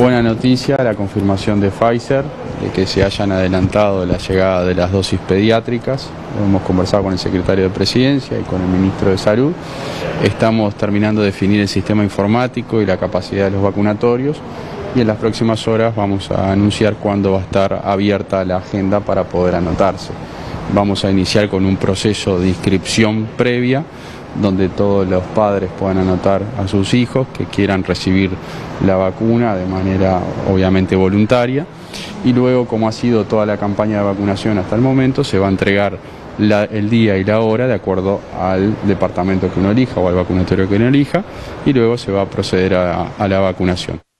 Buena noticia, la confirmación de Pfizer, de que se hayan adelantado la llegada de las dosis pediátricas. Hemos conversado con el secretario de Presidencia y con el ministro de Salud. Estamos terminando de definir el sistema informático y la capacidad de los vacunatorios. Y en las próximas horas vamos a anunciar cuándo va a estar abierta la agenda para poder anotarse. Vamos a iniciar con un proceso de inscripción previa, donde todos los padres puedan anotar a sus hijos que quieran recibir la vacuna de manera obviamente voluntaria. Y luego, como ha sido toda la campaña de vacunación hasta el momento, se va a entregar el día y la hora de acuerdo al departamento que uno elija o al vacunatorio que uno elija, y luego se va a proceder a la vacunación.